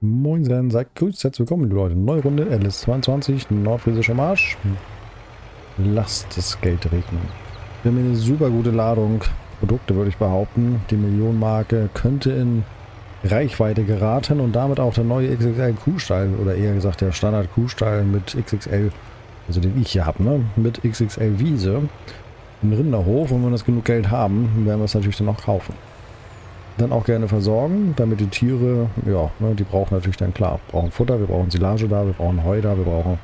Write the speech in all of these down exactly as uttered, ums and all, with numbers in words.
Moinsen, seid grüßt, herzlich willkommen, liebe Leute. Neue Runde, L S zweiundzwanzig, nordfriesischer Marsch. Lasst das Geld regnen. Wir haben hier eine super gute Ladung Produkte, würde ich behaupten. Die Millionenmarke könnte in Reichweite geraten und damit auch der neue X X L-Kuhstall, oder eher gesagt der Standard-Kuhstall mit X X L, also den ich hier habe, ne? Mit X X L-Wiese. Im Rinderhof, und wenn wir das genug Geld haben, werden wir es natürlich dann auch kaufen. Dann auch gerne versorgen, damit die Tiere, ja, ne, die brauchen natürlich dann klar, brauchen Futter, wir brauchen Silage da, wir brauchen Heu da, wir brauchen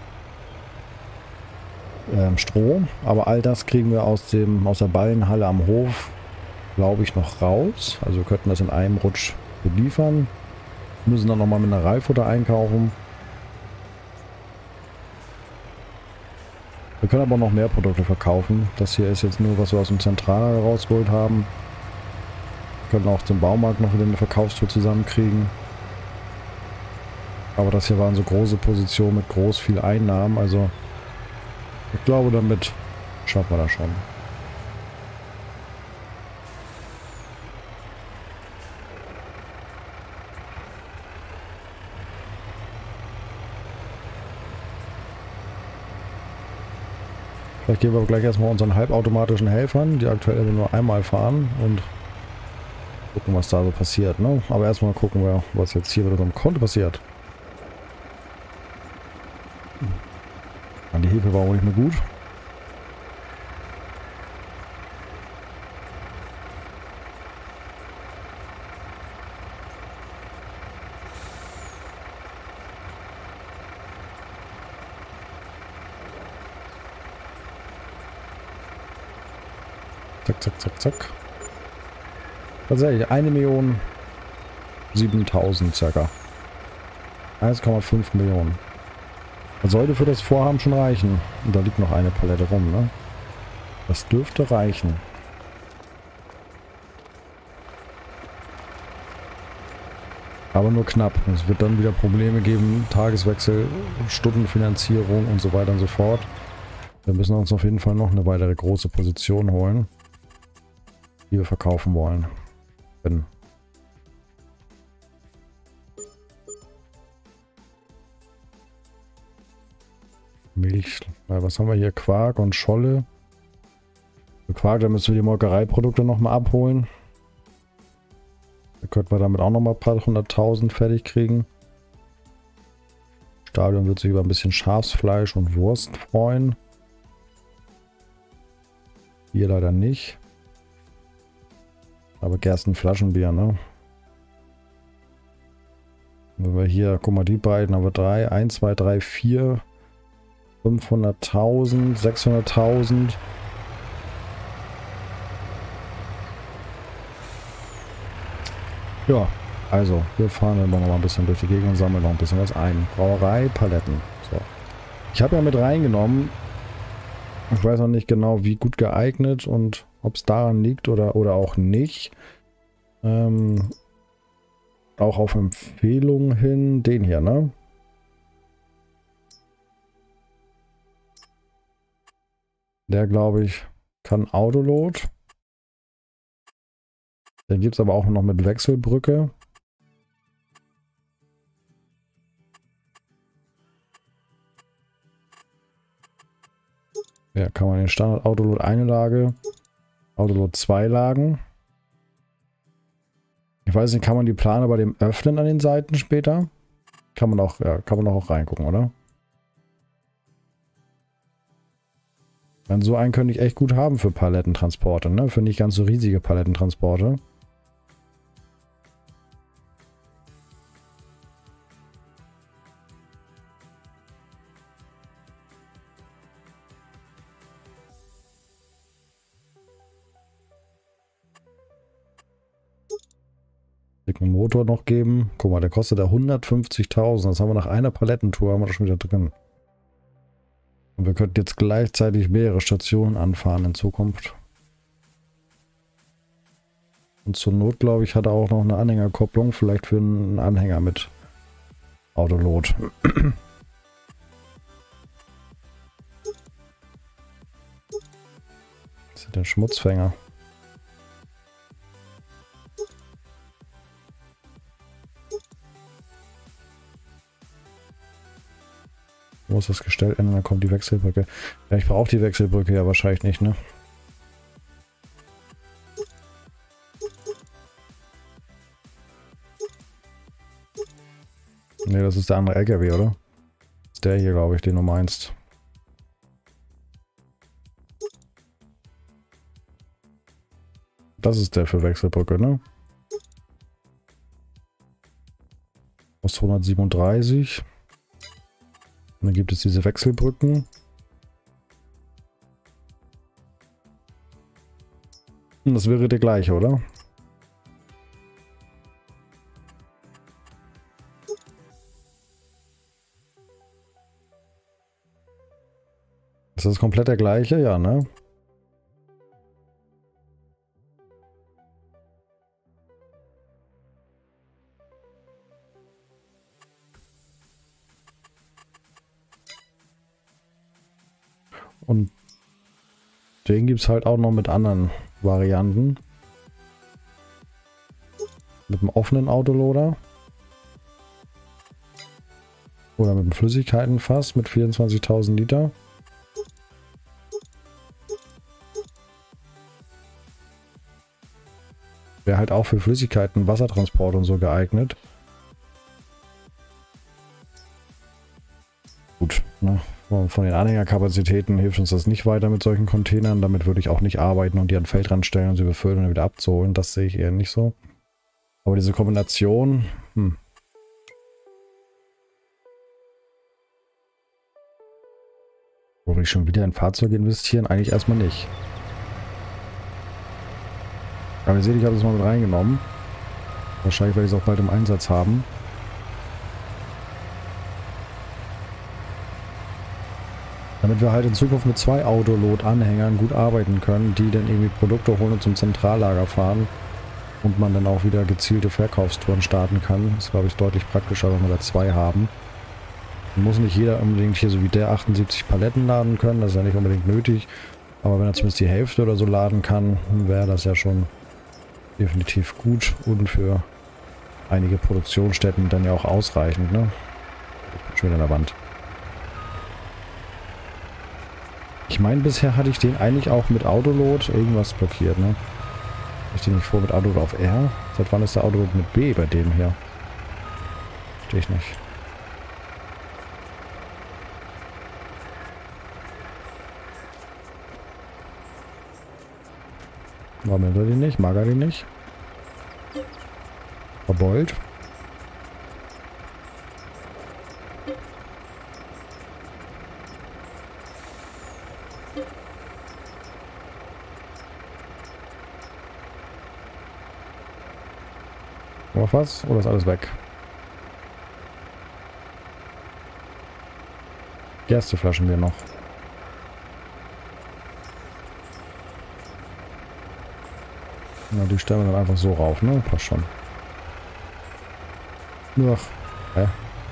ähm, Stroh. Aber all das kriegen wir aus dem aus der Ballenhalle am Hof, glaube ich, noch raus. Also wir könnten das in einem Rutsch beliefern. Wir müssen dann nochmal Mineralfutter einkaufen. Wir können aber noch mehr Produkte verkaufen. Das hier ist jetzt nur, was wir aus dem Zentrallager rausgeholt haben. Wir können auch zum Baumarkt noch wieder eine Verkaufstour zusammenkriegen. Aber das hier waren so große Positionen mit groß viel Einnahmen. Also ich glaube, damit schaffen wir das schon. Vielleicht geben wir gleich erstmal unseren halbautomatischen Helfern, die aktuell nur einmal fahren, und gucken, was da so passiert, ne? Aber erstmal gucken wir, was jetzt hier mit unserem Konto passiert. Die Hefe war auch nicht mehr gut. Zack, zack, zack, zack. Tatsächlich eine Million siebentausend circa. eins Komma fünf Millionen. Das sollte für das Vorhaben schon reichen. Und da liegt noch eine Palette rum, ne? Das dürfte reichen. Aber nur knapp. Es wird dann wieder Probleme geben. Tageswechsel, Stundenfinanzierung und so weiter und so fort. Wir müssen uns auf jeden Fall noch eine weitere große Position holen, die wir verkaufen wollen. Wenn Milch, was haben wir hier? Quark und Scholle. Für Quark, da müssen wir die Molkereiprodukte nochmal abholen. Da könnten wir damit auch nochmal ein paar hunderttausend fertig kriegen. Stadion wird sich über ein bisschen Schafsfleisch und Wurst freuen. Hier leider nicht. Aber Gerstenflaschenbier, ne? Wenn wir hier, guck mal, die beiden haben wir drei, eins, zwei, drei, vier, fünfhunderttausend, sechshunderttausend. Ja, also, wir fahren dann noch mal ein bisschen durch die Gegend und sammeln noch ein bisschen was ein. Brauerei, Paletten. So. Ich habe ja mit reingenommen, ich weiß noch nicht genau, wie gut geeignet und ob es daran liegt oder, oder auch nicht. Ähm, auch auf Empfehlung hin, den hier, ne? Der, glaube ich, kann Autoload. Den gibt es aber auch noch mit Wechselbrücke. Ja, kann man den Standard Autoload eine Lage, Autoload zwei Lagen. Ich weiß nicht, kann man die Plane bei dem öffnen an den Seiten später? Kann man auch, ja, kann man auch reingucken, oder? Dann so einen könnte ich echt gut haben für Palettentransporte, ne? Für nicht ganz so riesige Palettentransporte. Dicken Motor noch geben. Guck mal, der kostet ja hundertfünfzigtausend. Das haben wir nach einer Palettentour haben wir das schon wieder drin. Und wir könnten jetzt gleichzeitig mehrere Stationen anfahren in Zukunft. Und zur Not, glaube ich, hat er auch noch eine Anhängerkopplung. Vielleicht für einen Anhänger mit Autoload. Das ist der Schmutzfänger. muss das Gestell ändern, dann kommt die Wechselbrücke. Ja, ich brauche die Wechselbrücke ja wahrscheinlich nicht, ne? Ne, das ist der andere L K W, oder? Das ist der hier, glaube ich, den du meinst. Das ist der für Wechselbrücke, ne? Aus hundertsiebenunddreißig. Und dann gibt es diese Wechselbrücken. Und das wäre der gleiche, oder? Ist das komplett der gleiche? Ja, ne? Und den gibt es halt auch noch mit anderen Varianten. Mit einem offenen Autoloader. Oder mit einem Flüssigkeitenfass mit vierundzwanzigtausend Liter. Wäre halt auch für Flüssigkeiten, Wassertransport und so geeignet. Gut, ne? Von den Anhängerkapazitäten hilft uns das nicht weiter mit solchen Containern. Damit würde ich auch nicht arbeiten und die an den Feldrand stellen und sie befüllen und wieder abzuholen. Das sehe ich eher nicht so. Aber diese Kombination... Hm. Würde ich schon wieder in Fahrzeuge investieren? Eigentlich erstmal nicht. Aber ihr seht, ich habe es mal mit reingenommen. Wahrscheinlich werde ich es auch bald im Einsatz haben. Damit wir halt in Zukunft mit zwei Autoload-Anhängern gut arbeiten können, die dann irgendwie Produkte holen und zum Zentrallager fahren und man dann auch wieder gezielte Verkaufstouren starten kann. Das ist, glaube ich, deutlich praktischer, wenn wir da zwei haben. Dann muss nicht jeder unbedingt hier so wie der achtundsiebzig Paletten laden können, das ist ja nicht unbedingt nötig. Aber wenn er zumindest die Hälfte oder so laden kann, wäre das ja schon definitiv gut und für einige Produktionsstätten dann ja auch ausreichend, ne? Schon wieder an der Wand. Ich meine, bisher hatte ich den eigentlich auch mit Autoload irgendwas blockiert, ne? Ich den nicht vor mit Autoload auf R? Seit wann ist der Autoload mit B bei dem hier? Verstehe ich nicht. Warum will er den nicht? Mag er den nicht? Verbeult. Noch was? Oder ist alles weg? Gersteflaschen wir noch. Na, die stellen wir dann einfach so rauf, ne? Passt schon. Ach, hä?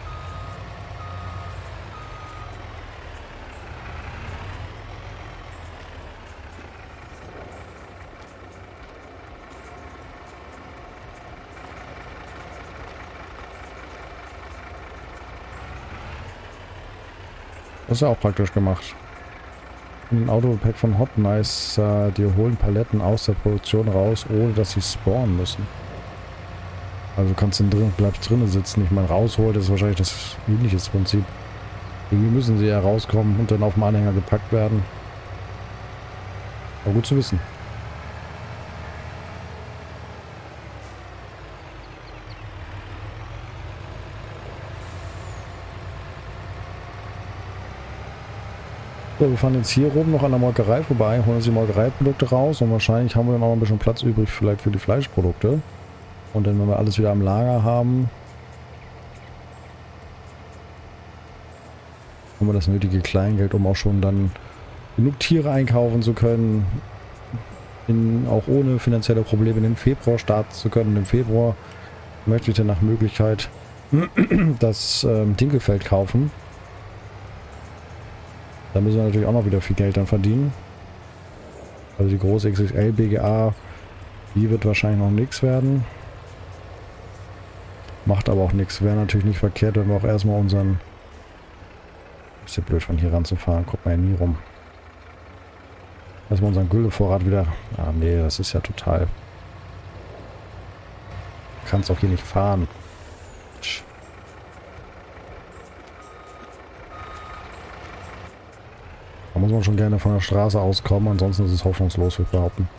Das ist ja auch praktisch gemacht. Ein Autopack von Hot Nice, äh, die holen Paletten aus der Produktion raus, ohne dass sie spawnen müssen. Also kannst du drin, bleibst drinnen sitzen. Ich meine, rausholt ist wahrscheinlich das ähnliches Prinzip. Irgendwie müssen sie ja rauskommen und dann auf dem Anhänger gepackt werden. Aber gut zu wissen. So, wir fahren jetzt hier oben noch an der Molkerei vorbei, holen uns die Molkereiprodukte raus und wahrscheinlich haben wir dann auch ein bisschen Platz übrig vielleicht für die Fleischprodukte. Und dann, wenn wir alles wieder am Lager haben, haben wir das nötige Kleingeld, um auch schon dann genug Tiere einkaufen zu können, in, auch ohne finanzielle Probleme in den Februar starten zu können. Und im Februar möchte ich dann nach Möglichkeit das ähm, Dinkelfeld kaufen. Da müssen wir natürlich auch noch wieder viel Geld dann verdienen. Also die große X X L B G A, die wird wahrscheinlich noch nichts werden. Macht aber auch nichts. Wäre natürlich nicht verkehrt, wenn wir auch erstmal unseren Ist ja blöd, von hier ranzufahren. Kommt man ja nie rum. Lassen wir unseren Güllevorrat wieder... Ah, nee, das ist ja total... Kannst auch hier nicht fahren. Da muss man schon gerne von der Straße auskommen, ansonsten ist es hoffnungslos, würde ich behaupten.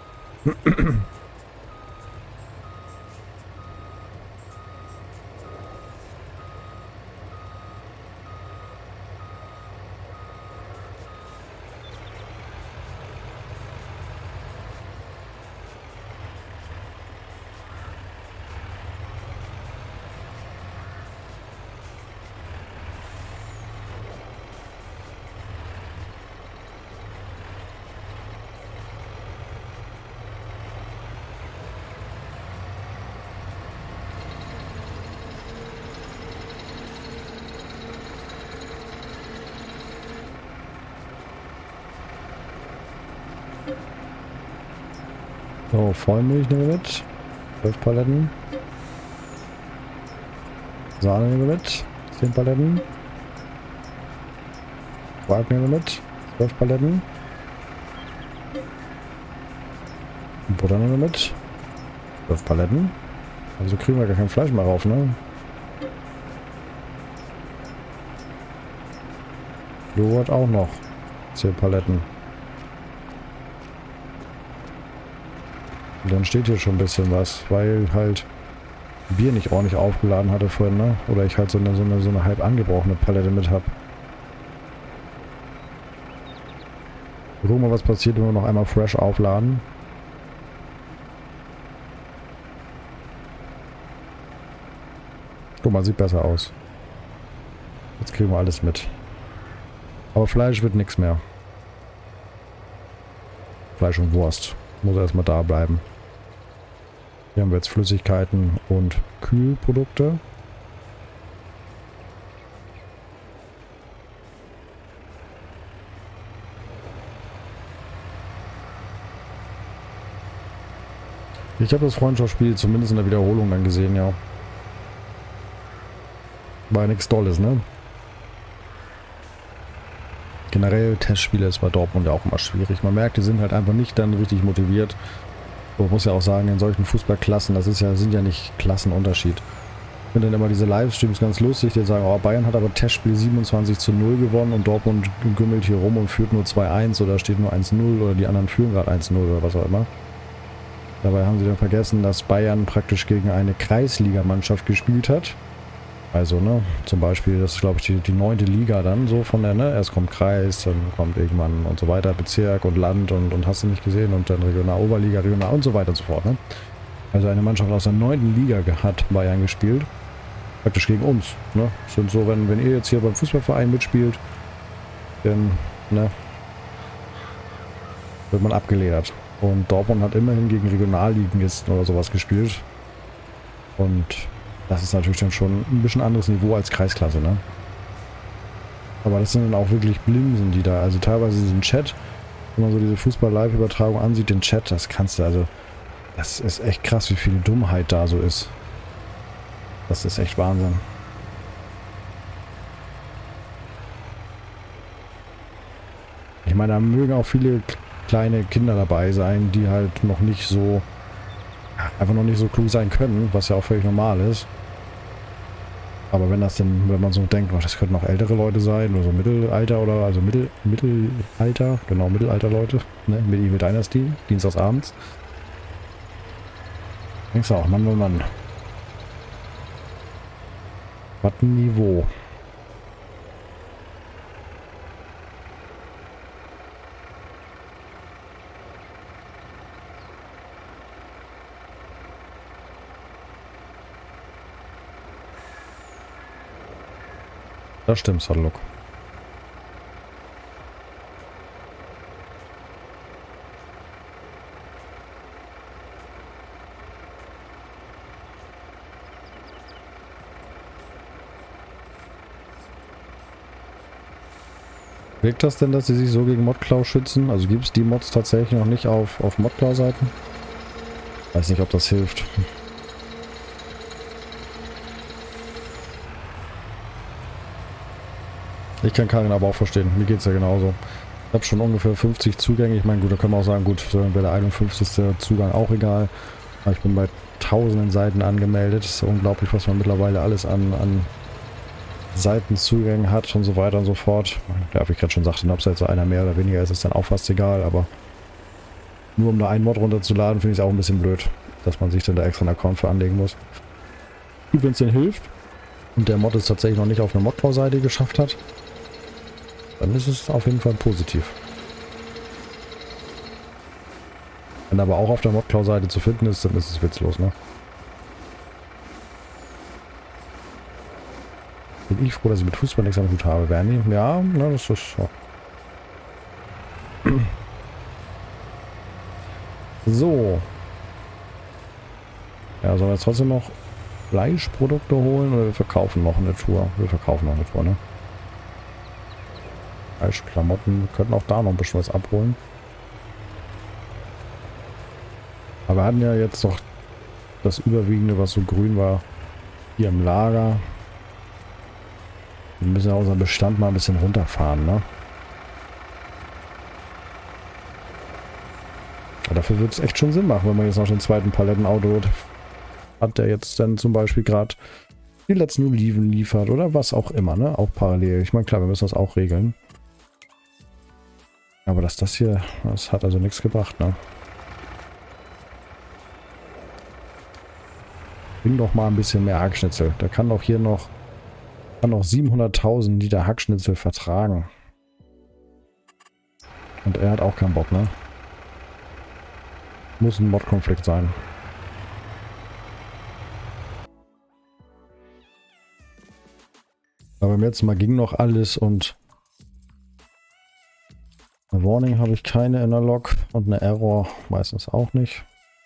So, Vollmilch nehmen wir mit. zwölf Paletten. Sahne nehmen wir mit. zehn Paletten. Quark nehmen wir mit. zwölf Paletten. Butter nehmen wir mit. zwölf Paletten. Also kriegen wir gar kein Fleisch mehr rauf, ne? Joghurt auch noch. zehn Paletten. Und dann steht hier schon ein bisschen was, weil halt Bier nicht ordentlich aufgeladen hatte vorhin, ne? Oder ich halt so eine, so eine, so eine halb angebrochene Palette mit habe. Gucken wir mal, was passiert, wenn wir noch einmal fresh aufladen. Guck mal, sieht besser aus. Jetzt kriegen wir alles mit. Aber Fleisch wird nichts mehr. Fleisch und Wurst. Muss erstmal da bleiben. Hier haben wir jetzt Flüssigkeiten und Kühlprodukte. Ich habe das Freundschaftsspiel zumindest in der Wiederholung dann gesehen, ja. War nichts Dolles, ne? Generell Testspiele ist bei Dortmund ja auch immer schwierig. Man merkt, die sind halt einfach nicht dann richtig motiviert. Man muss ja auch sagen, in solchen Fußballklassen, das ist ja, sind ja nicht Klassenunterschied. Ich finde dann immer diese Livestreams ganz lustig, die sagen, oh, Bayern hat aber Testspiel siebenundzwanzig zu null gewonnen und Dortmund gümmelt hier rum und führt nur zwei eins oder steht nur eins null oder die anderen führen gerade eins null oder was auch immer. Dabei haben sie dann vergessen, dass Bayern praktisch gegen eine Kreisligamannschaft gespielt hat. Also, ne, zum Beispiel, das ist, glaube ich, die, die neunte Liga dann so von der, ne, erst kommt Kreis, dann kommt irgendwann und so weiter, Bezirk und Land und, und hast du nicht gesehen und dann Regional, Oberliga, Regional und so weiter und so fort, ne. Also eine Mannschaft aus der neunten Liga hat Bayern gespielt, praktisch gegen uns, ne. Sind so, wenn, wenn ihr jetzt hier beim Fußballverein mitspielt, dann, ne, wird man abgeledert. Und Dortmund hat immerhin gegen Regionalligisten oder sowas gespielt und das ist natürlich dann schon ein bisschen anderes Niveau als Kreisklasse, ne? Aber das sind dann auch wirklich Blimsen, die da, also teilweise diesen Chat, wenn man so diese Fußball-Live-Übertragung ansieht, den Chat, das kannst du, also, das ist echt krass, wie viel Dummheit da so ist. Das ist echt Wahnsinn. Ich meine, da mögen auch viele kleine Kinder dabei sein, die halt noch nicht so, einfach noch nicht so klug sein können, was ja auch völlig normal ist. Aber wenn das denn, wenn man so denkt, oh, das könnten auch ältere Leute sein, oder so Mittelalter oder, also Mittel, Mittelalter, genau, Mittelalter-Leute, ne, Medieval Dynasty, Dienstagsabends. Denkst du auch, Mann, Mann, Mann. Was ein Niveau. Das stimmt, Sadlock. Wirkt das denn, dass sie sich so gegen Modclaw schützen? Also gibt es die Mods tatsächlich noch nicht auf, auf Modclaw-Seiten? Weiß nicht, ob das hilft. Ich kann Karin aber auch verstehen. Mir geht es ja genauso. Ich habe schon ungefähr fünfzig Zugänge. Ich meine, gut, da können wir auch sagen, gut, so wäre der einundfünfzigste Zugang auch egal. Aber ich bin bei tausenden Seiten angemeldet. Es ist unglaublich, was man mittlerweile alles an, an Seitenzugängen hat und so weiter und so fort. Ja, wie ich gerade schon sagte, ob es jetzt so einer mehr oder weniger ist, ist dann auch fast egal. Aber nur um da einen Mod runterzuladen, finde ich es auch ein bisschen blöd, dass man sich dann da extra einen Account für anlegen muss. Gut, wenn es denn hilft und der Mod es tatsächlich noch nicht auf eine Modbau-Seite geschafft hat, dann ist es auf jeden Fall positiv. Wenn aber auch auf der Modcloud-Seite zu finden ist, dann ist es witzlos, ne? Bin ich froh, dass ich mit Fußball nichts am Hut habe, Bernie. Ja, ne, das ist so. So. Ja, sollen wir jetzt trotzdem noch Fleischprodukte holen oder wir verkaufen noch eine Tour? Wir verkaufen noch eine Tour, ne? Fleischklamotten. Wir könnten auch da noch ein bisschen was abholen. Aber wir hatten ja jetzt noch das Überwiegende, was so grün war, hier im Lager. Wir müssen ja unseren Bestand mal ein bisschen runterfahren, ne? Aber dafür wird es echt schon Sinn machen, wenn man jetzt noch den zweiten Palettenauto hat, der jetzt dann zum Beispiel gerade die letzten Oliven liefert oder was auch immer, ne? Auch parallel. Ich meine, klar, wir müssen das auch regeln. Aber dass das hier, das hat also nichts gebracht, ne? Bring doch mal ein bisschen mehr Hackschnitzel. Da kann doch hier noch kann noch siebenhunderttausend Liter Hackschnitzel vertragen. Und er hat auch keinen Bock, ne? Muss ein Mod-Konflikt sein. Aber beim letzten Mal ging noch alles und eine Warning habe ich keine in der Log und eine Error meistens auch nicht.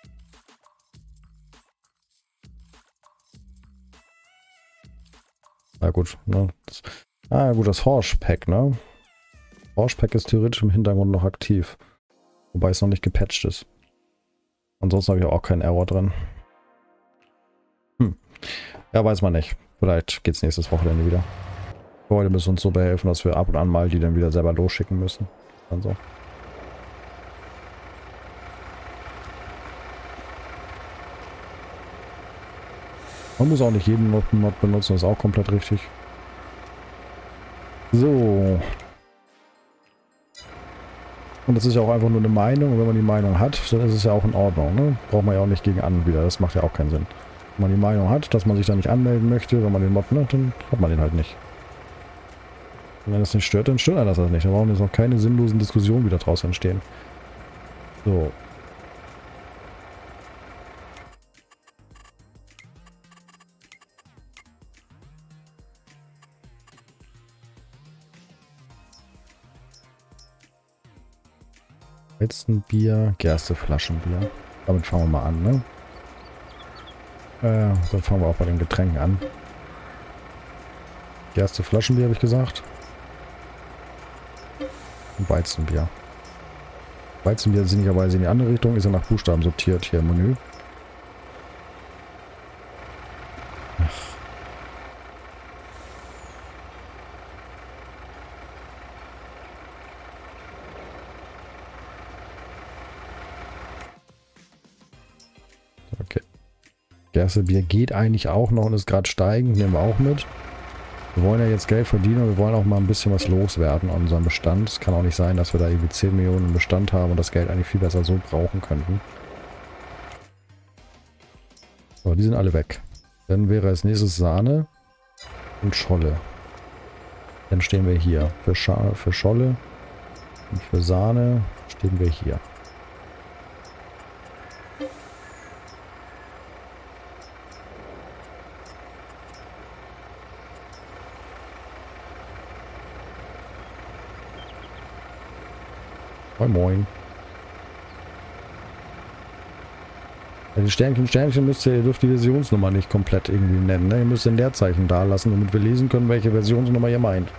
Na gut, ne? Das, ah gut, das Horsch-Pack, ne? Horsch-Pack ist theoretisch im Hintergrund noch aktiv. Wobei es noch nicht gepatcht ist. Ansonsten habe ich auch keinen Error drin. Hm. Ja, weiß man nicht. Vielleicht geht es nächstes Wochenende wieder. Heute müssen uns so behelfen, dass wir ab und an mal die dann wieder selber losschicken müssen. Dann so. Man muss auch nicht jeden Mod, Mod benutzen, das ist auch komplett richtig. So. Und das ist ja auch einfach nur eine Meinung. Und wenn man die Meinung hat, dann ist es ja auch in Ordnung. Ne? Braucht man ja auch nicht gegen an wieder. Das macht ja auch keinen Sinn. Wenn man die Meinung hat, dass man sich da nicht anmelden möchte, wenn man den Mod, ne, dann hat man den halt nicht. Und wenn das nicht stört, dann stört er das halt nicht. Da brauchen jetzt noch keine sinnlosen Diskussionen wieder draus entstehen. So. Weizenbier, Gersteflaschenbier. Damit fangen wir mal an, ne? Äh, dann fangen wir auch bei den Getränken an. Gersteflaschenbier habe ich gesagt. Und Weizenbier. Weizenbier sinnigerweise in die andere Richtung, ist ja nach Buchstaben sortiert hier im Menü. Okay. Gerstebier geht eigentlich auch noch und ist gerade steigend, nehmen wir auch mit. Wir wollen ja jetzt Geld verdienen und wir wollen auch mal ein bisschen was loswerden an unserem Bestand. Es kann auch nicht sein, dass wir da irgendwie zehn Millionen im Bestand haben und das Geld eigentlich viel besser so brauchen könnten. So, die sind alle weg. Dann wäre als nächstes Sahne und Scholle. Dann stehen wir hier. Für, Scha für Scholle und für Sahne stehen wir hier. Moin Moin. Ja, die Sternchen, Sternchen müsst ihr, ihr dürft die Versionsnummer nicht komplett irgendwie nennen. Ne? Ihr müsst ein Leerzeichen da lassen, damit wir lesen können, welche Versionsnummer ihr meint.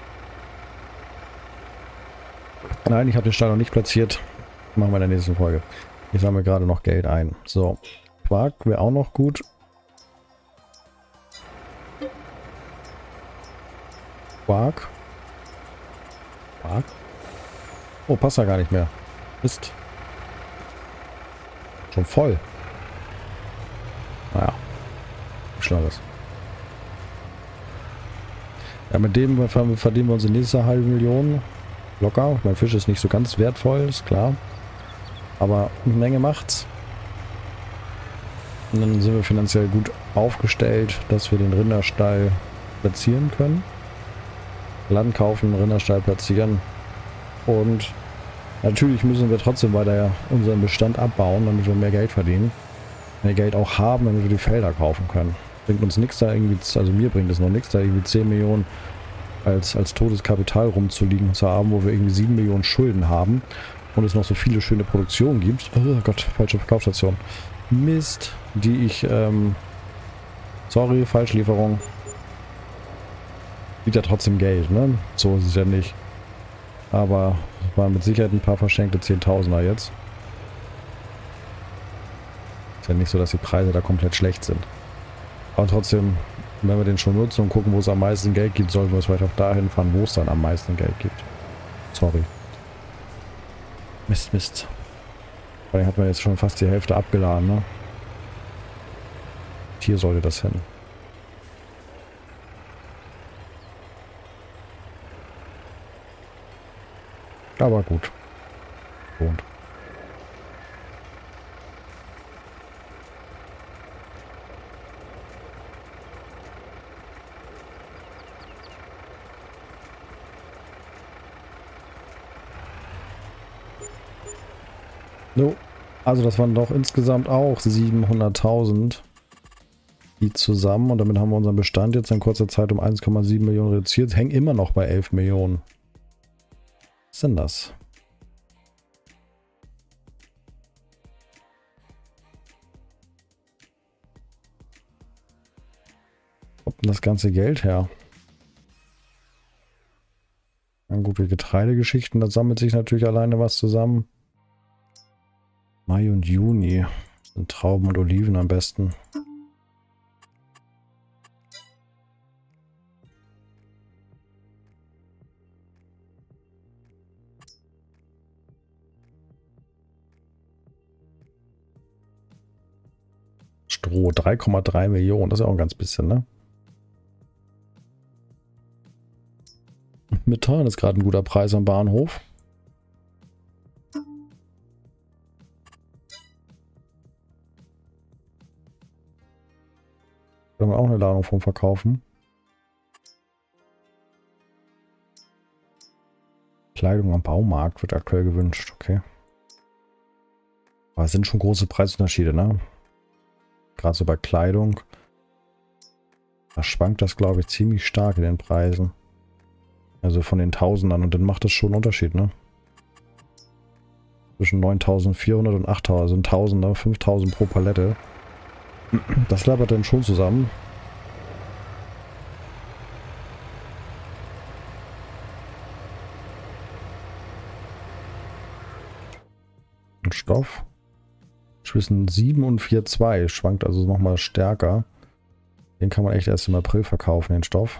Nein, ich habe den Stein noch nicht platziert. Machen wir in der nächsten Folge. Ich sammle gerade noch Geld ein. So. Quark wäre auch noch gut. Quark. Mark? Oh, passt ja gar nicht mehr. Mist. Schon voll. Naja. Schlaues. Ja, mit dem verdienen wir uns die nächste halbe Million. Locker. Mein Fisch ist nicht so ganz wertvoll, ist klar. Aber eine Menge macht's. Und dann sind wir finanziell gut aufgestellt, dass wir den Rinderstall platzieren können. Land kaufen, Rinderstall platzieren. Und natürlich müssen wir trotzdem weiter unseren Bestand abbauen, damit wir mehr Geld verdienen. Mehr Geld auch haben, damit wir die Felder kaufen können. Bringt uns nichts da irgendwie, also mir bringt es noch nichts, da irgendwie zehn Millionen als, als totes Kapital rumzuliegen zu haben, wo wir irgendwie sieben Millionen Schulden haben und es noch so viele schöne Produktionen gibt. Oh Gott, falsche Verkaufsstation. Mist, die ich, ähm, sorry, Falschlieferung. Gibt ja trotzdem Geld, ne? So ist es ja nicht. Aber es waren mit Sicherheit ein paar verschenkte Zehntausender jetzt. Ist ja nicht so, dass die Preise da komplett schlecht sind. Aber trotzdem, wenn wir den schon nutzen und gucken, wo es am meisten Geld gibt, sollten wir es vielleicht auch dahin fahren, wo es dann am meisten Geld gibt. Sorry. Mist, Mist. Vor allem hat man jetzt schon fast die Hälfte abgeladen, ne? Hier sollte das hin. Aber gut. Und. So, also das waren doch insgesamt auch siebenhunderttausend, die zusammen, und damit haben wir unseren Bestand jetzt in kurzer Zeit um eins Komma sieben Millionen reduziert, hängen immer noch bei elf Millionen. Was ist denn das? Wo kommt denn das ganze Geld her? Na gut, die Getreidegeschichten, da sammelt sich natürlich alleine was zusammen. Mai und Juni sind Trauben und Oliven am besten. Stroh, drei Komma drei Millionen, das ist ja auch ein ganz bisschen, ne? Methan ist gerade ein guter Preis am Bahnhof. Da haben wir auch eine Ladung vom Verkaufen. Kleidung am Baumarkt wird aktuell gewünscht, okay. Aber es sind schon große Preisunterschiede, ne? Gerade so bei Kleidung. Da schwankt das, glaube ich, ziemlich stark in den Preisen. Also von den Tausendern, und dann macht das schon einen Unterschied, ne? Zwischen neuntausendvierhundert und achttausend, also ein Tausender, fünftausend pro Palette. Das labert dann schon zusammen. Und Stoff. Zwischen sieben und vier Komma zwei, schwankt also nochmal stärker. Den kann man echt erst im April verkaufen, den Stoff.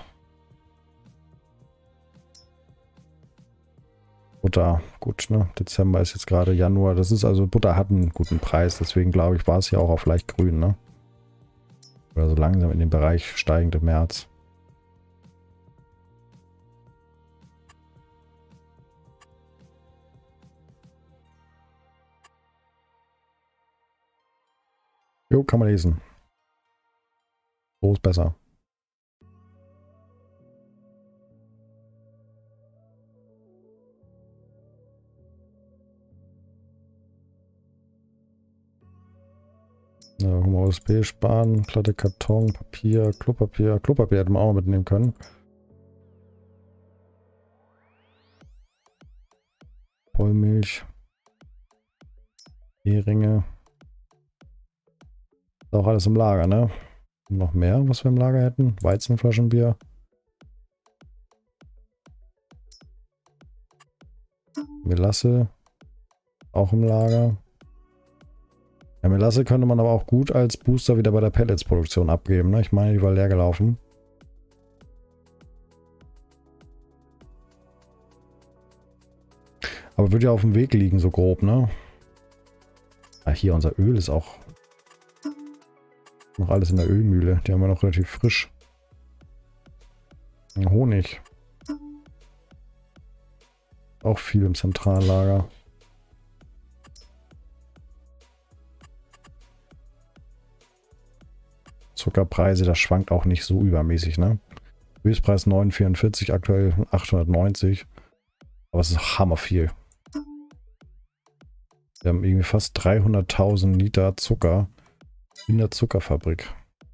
Butter, gut, ne? Dezember ist jetzt gerade Januar. Das ist also, Butter hat einen guten Preis, deswegen glaube ich, war es ja auch auf leicht grün, ne? Oder so langsam in den Bereich steigend im März. Jo, kann man lesen. So ist besser. Ja, U S B sparen, Platte, Karton, Papier, Klopapier. Klopapier hätten wir auch mitnehmen können. Vollmilch. Heringe. Ist auch alles im Lager, ne? Und noch mehr, was wir im Lager hätten? Weizenflaschenbier. Melasse. Auch im Lager. Ja, Melasse könnte man aber auch gut als Booster wieder bei der Pellets-Produktion abgeben, ne? Ich meine, die war leer gelaufen. Aber wird ja auf dem Weg liegen, so grob, ne? Ah, hier, unser Öl ist auch noch alles in der Ölmühle. Die haben wir noch relativ frisch. Honig. Auch viel im Zentrallager. Zuckerpreise, das schwankt auch nicht so übermäßig, ne? Höchstpreis neun Komma vierundvierzig, aktuell achthundertneunzig. Aber es ist hammer viel. Wir haben irgendwie fast dreihunderttausend Liter Zucker in der Zuckerfabrik.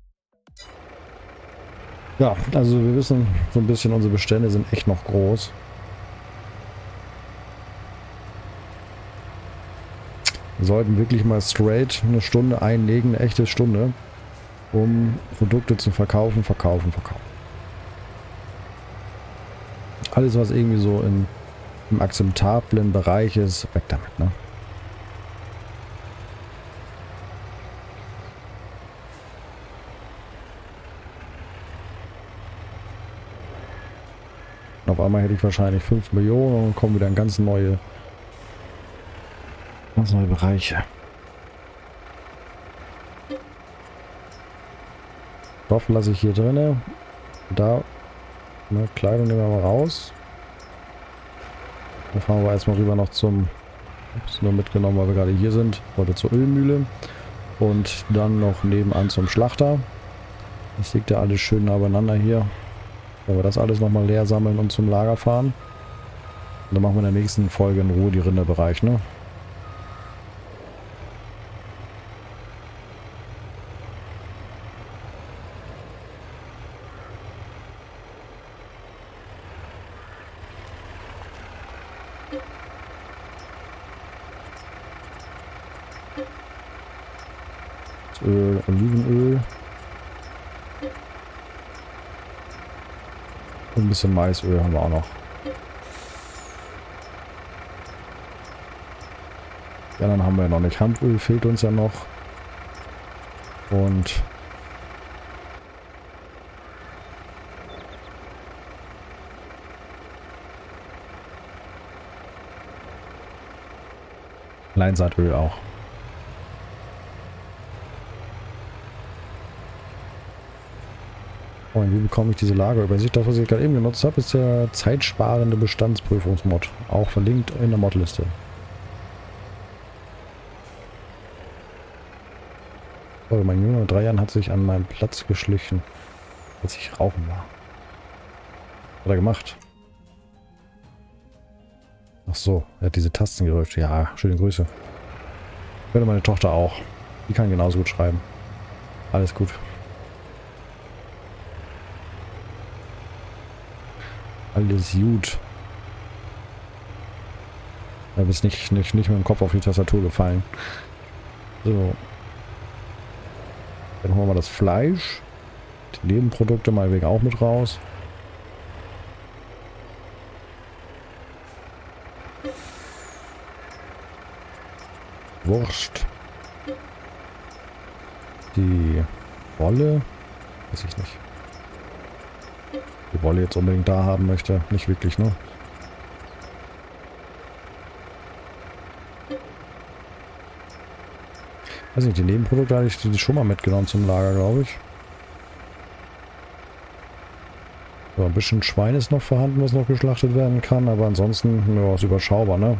Ja, also wir wissen so ein bisschen, unsere Bestände sind echt noch groß. Wir sollten wirklich mal straight eine Stunde einlegen, eine echte Stunde, um Produkte zu verkaufen, verkaufen, verkaufen. Alles, was irgendwie so in, im akzeptablen Bereich ist, weg damit, ne? Und auf einmal hätte ich wahrscheinlich fünf Millionen und dann kommen wieder ganz neue, ganz neue Bereiche. Stoff lasse ich hier drin. Da, ne, Kleidung nehmen wir mal raus. Dann fahren wir erstmal rüber noch zum, hab's nur mitgenommen, weil wir gerade hier sind, heute zur Ölmühle. Und dann noch nebenan zum Schlachter. Das liegt ja alles schön nah beieinander hier. Wenn wir das alles nochmal leer sammeln und zum Lager fahren. Und dann machen wir in der nächsten Folge in Ruhe die Rinderbereich, ne? Öl, Olivenöl. Und ein bisschen Maisöl haben wir auch noch. Ja, dann haben wir ja noch nicht. Hanföl fehlt uns ja noch. Und Leinsaatöl auch. Und wie bekomme ich diese Lagerübersicht? Das, was ich gerade eben genutzt habe, ist der zeitsparende Bestandsprüfungsmod. Auch verlinkt in der Modliste. So, mein Junge mit drei Jahren hat sich an meinen Platz geschlichen, als ich rauchen war. Hat er gemacht. Ach so, er hat diese Tasten gedrückt. Ja, schöne Grüße. Könnte meine Tochter auch. Die kann genauso gut schreiben. Alles gut. Alles gut. Er ist nicht, nicht, nicht mit dem Kopf auf die Tastatur gefallen. So. Dann holen wir das Fleisch. Die Nebenprodukte mal wegen auch mit raus. Wurst. Die Wolle. Weiß ich nicht. Die Wolle jetzt unbedingt da haben möchte. Nicht wirklich, ne? Weiß nicht, die Nebenprodukte hatte ich die schon mal mitgenommen zum Lager, glaube ich. So, ein bisschen Schwein ist noch vorhanden, was noch geschlachtet werden kann, aber ansonsten ja, ist überschaubar, ne?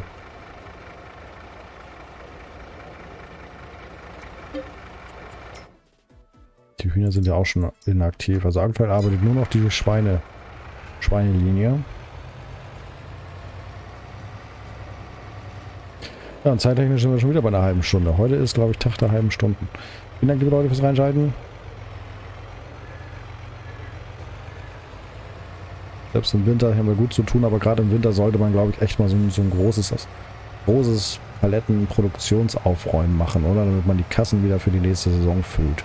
Die Hühner sind ja auch schon inaktiv. Also aktuell arbeitet nur noch die Schweine, Schweinelinie. Ja, und zeittechnisch sind wir schon wieder bei einer halben Stunde. Heute ist, glaube ich, Tag der halben Stunden. Vielen Dank, liebe Leute, fürs Reinschalten. Selbst im Winter haben wir gut zu tun, aber gerade im Winter sollte man, glaube ich, echt mal so ein, so ein großes, großes Palettenproduktionsaufräumen machen, oder? Damit man die Kassen wieder für die nächste Saison füllt.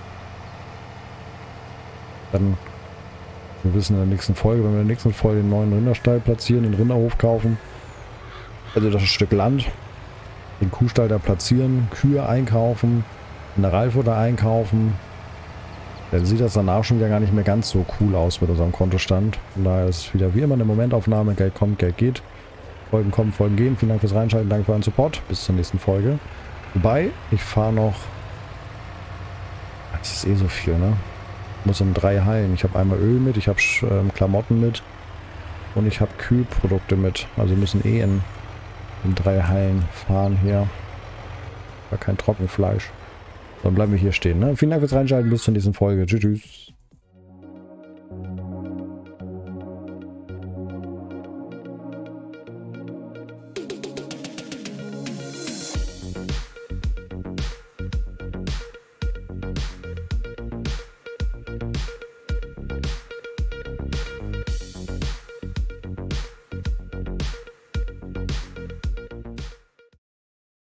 Dann, wir wissen in der nächsten Folge, wenn wir in der nächsten Folge den neuen Rinderstall platzieren, den Rinderhof kaufen, also das Stück Land, den Kuhstall da platzieren, Kühe einkaufen, Mineralfutter einkaufen, dann sieht das danach schon wieder gar nicht mehr ganz so cool aus mit unserem Kontostand. Von daher ist wieder wie immer eine Momentaufnahme, Geld kommt, Geld geht. Folgen kommen, Folgen gehen. Vielen Dank fürs Reinschalten, danke für euren Support. Bis zur nächsten Folge. Wobei, ich fahre noch... Das ist eh so viel, ne? Ich muss in drei Hallen. Ich habe einmal Öl mit, ich habe ähm, Klamotten mit und ich habe Kühlprodukte mit. Also wir müssen eh in, in drei Hallen fahren hier. Gar kein Trockenfleisch. Dann bleiben wir hier stehen, ne? Vielen Dank fürs Reinschalten, bis zur nächsten Folge. Tschüss, tschüss.